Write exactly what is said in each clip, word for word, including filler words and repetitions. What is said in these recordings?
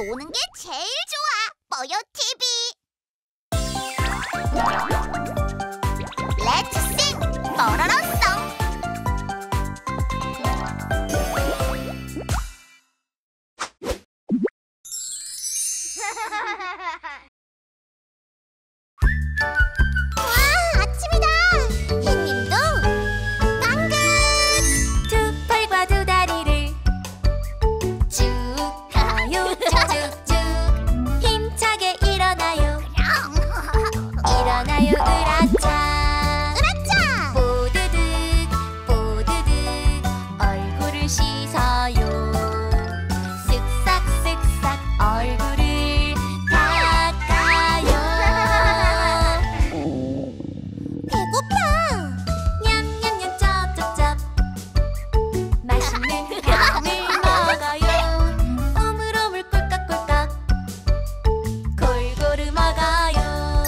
노는 게 제일 좋아. 뽀요 티비. Let's sing. 뽀로로송. 와, 아침이다. 햇님도 당근. 두 팔과 두 다리를 쭉 가요 쭉쭉쭉. 힘차게 일어나요. 일어나요 으라차. 으라차. 뽀드득 뽀드득 얼굴을 씻어요. 쓱싹쓱싹 얼굴을 닦아요. 배고파. 냠냠냠 쩝쩝쩝 맛있는 밤을 먹어요. 오물오물 꿀꺽꿀꺽 골고루 먹어요.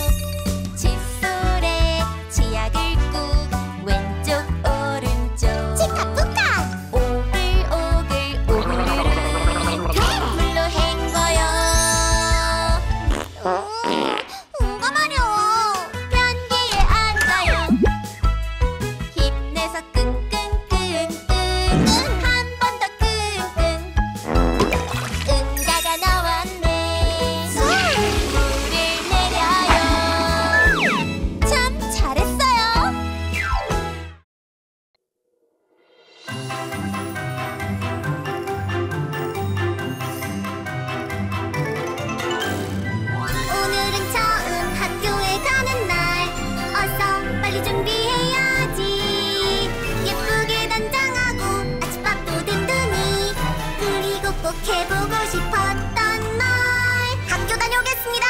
칫솔에 치약을 꾹 왼쪽 오른쪽 치카푸카. 오글오글 오르르르 물로 헹궈요. 뭔가 마려워. 변기에 앉아요. 힘내서 끙끙끙끙 한 번 더 끙끙. 응가가 나왔네. 물을 내려요. 참 잘했어요. 오늘은 처음 학교에 가는 날. 어서 빨리 준비해야지. 예쁘게 단장하고 아침밥도 든든히. 그리고 꼭 해보고 싶었던 말. 학교 다녀오겠습니다.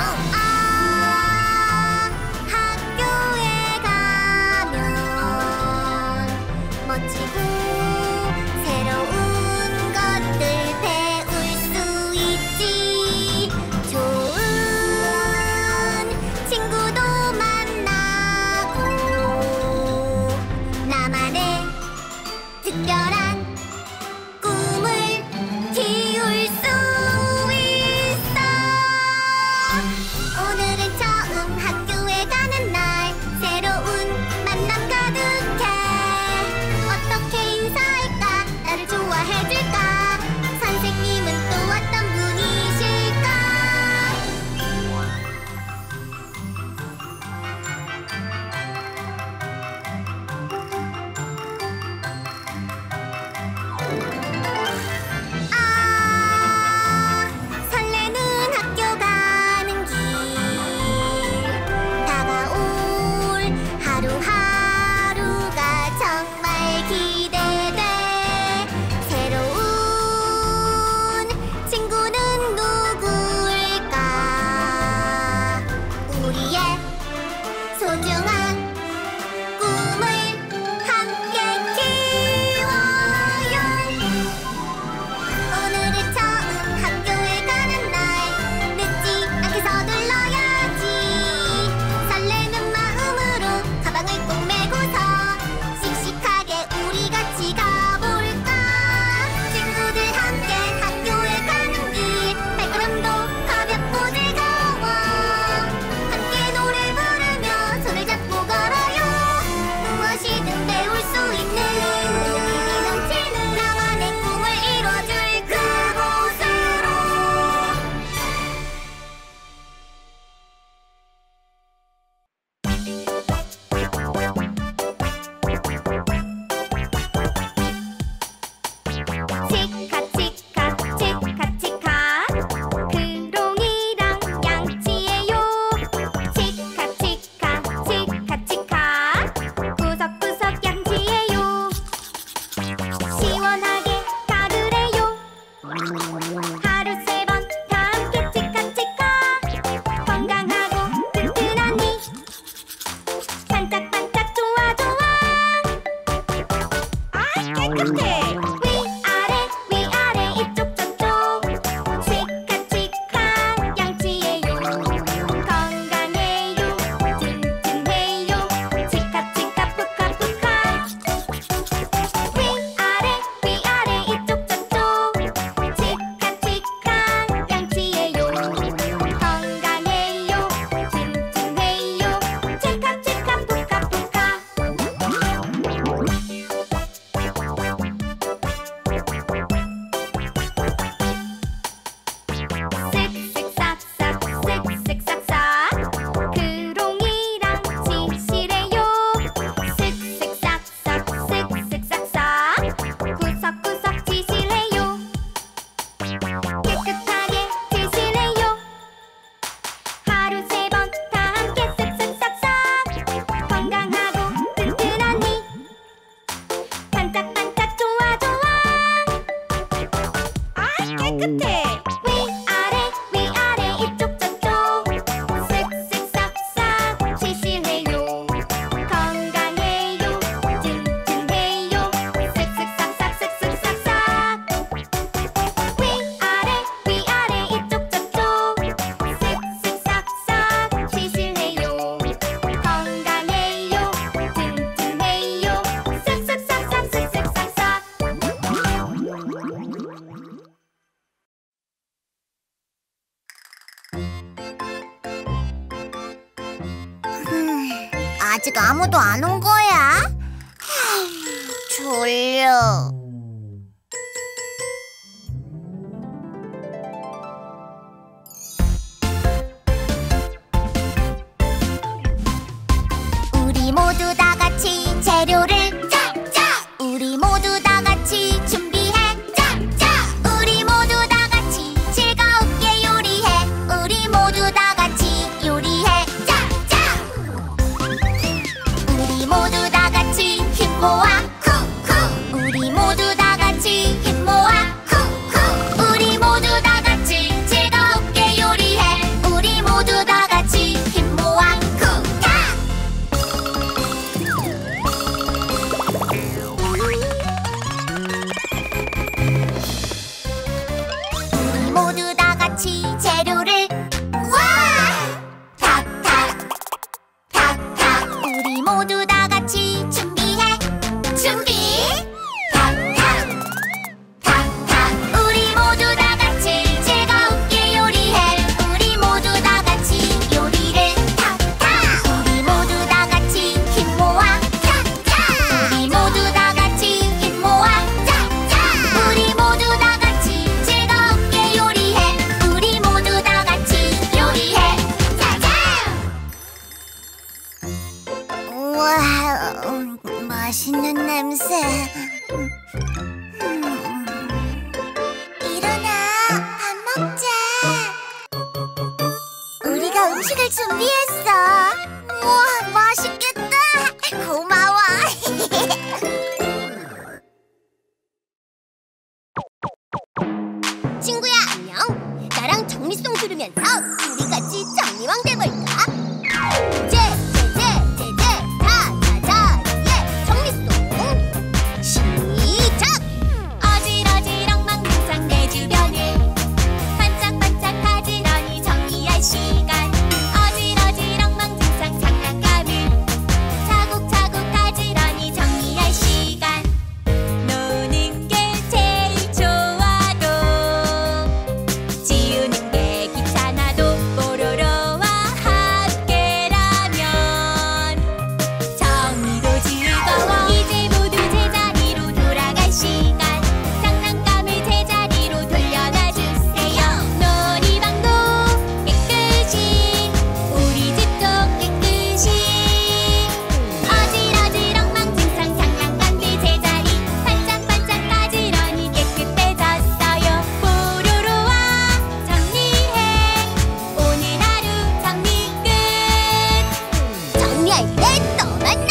아, 학교에 가면 멋지고 새로운 것들 배울 수 있지. 좋은 친구도 만나고 나만의 특별한 꿈을 키울 수 있어. 오늘은 처음 학교에 가는 날. 새로운 만남 가득해. 어떻게 인사할까? 나를 좋아해줄까? 선생님은 또 어떤 분이실까? 아, 설레는 학교 가는 길. 다가올 하루하루가 정말 기대돼. 새로운 친구는 누구일까? 우리의 소중한 꿈을 함께 키워요. 오늘은 처음 학교에 가는 날. 늦지 않게 서둘러야지. 설레는 마음으로 가방을 꼭 메고서 씩씩하게 우리 같이 가볼까? 친구들 함께 학교에 가는 길. 발걸음도 가볍고 즐거워. 함께 노래 부르며 손을 잡고 걸어요. 무엇이 아직 아무도 안 온 거야? 졸려. 우리 모두 다 같이 재료를 짝짝. 우리 모두 다 같이 준비해 짝짝. 우리 모두 다 같이 즐겁게 요리해. 우리 모두 다 같이 요리해 짝짝. 우리 모두 다 같이 힘 모아 쿡쿡. 우리 모두 다 같이 힘 모아 쿡쿡. 우리 모두 다 같이 즐겁게 요리해. 우리 모두 다 같이 힘 모아 쿡쿡. 우리 모두 다 같이 재료를 와! 탁탁 탁탁. 우리 모두 다 같이 준비해 준비. 탁탁 탁탁. 우리 모두 다 같이 즐겁게 요리해. 우리 모두 다 같이 요리를 탁탁. 우리 모두 다 같이 힘 모아 탁탁. 우리 모두 다 같이 힘 모아 탁탁. 우리 모두 다 같이 즐겁게 요리해. 우리 모두 다 같이 요리해 짜잔. 우와, 음, 맛있는 냄새. 음. 일어나, 밥 먹자. 우리가 음식을 준비했어. 우와, 맛있겠다. 고마워. 친구야, 안녕. 나랑 정리송 들으면서 우리 같이 정리왕 돼볼까? 제, 제, 제, 제, 제, 자, 자, 자, 예, 정리송 시작! 어지러지렁 망망상 내 주변을 반짝반짝 가지런히 정리할 시간. 어지러지렁 망망상 장난감을 차곡차곡 가지런히 정리할 시간. 노는 게 제일 좋아도 지우는 게 귀찮아도 뽀로로와 함께라면 정리도 즐거워. 이제 모두 제자리로 돌아갈 시간. 장난감을 제자리로 돌려놔 주세요. 놀이방도 깨끗이 우리 집도 깨끗이. 어지러지렁 망진상 장난감들 제자리 반짝반짝 가지런히 깨끗해졌어요. 뽀로로와 정리해. 오늘 하루 정리 끝. 정리할 때 또 만나.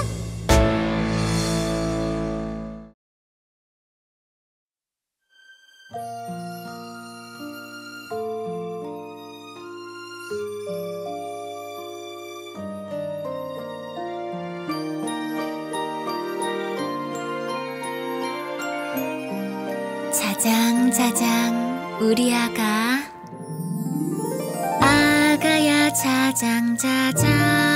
자장 자장 우리 아가. 아가야 자장 자장.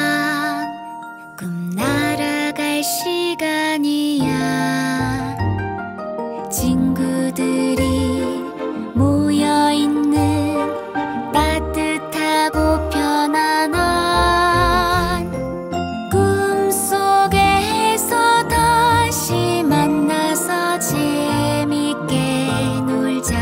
꿈 날아갈 시간이야. 친구들이 모여있는 따뜻하고 편안한 꿈속에서 다시 만나서 재밌게 놀자.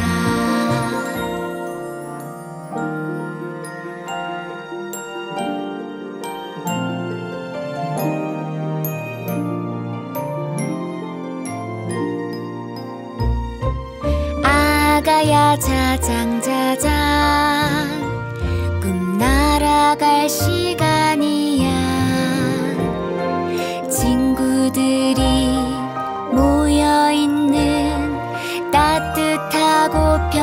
아가야 자장 자장. 꿈 날아갈 시간이야. 친구들이 모여있는 따뜻하고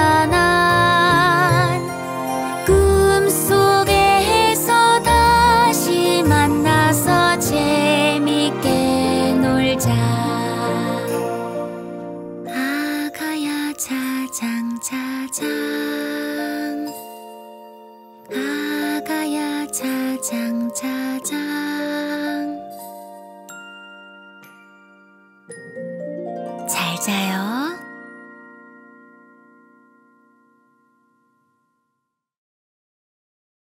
편안한 꿈속에서 다시 만나서 재밌게 놀자. 아가야 자장 자장. 아가야 자장 자장. 잘 자요.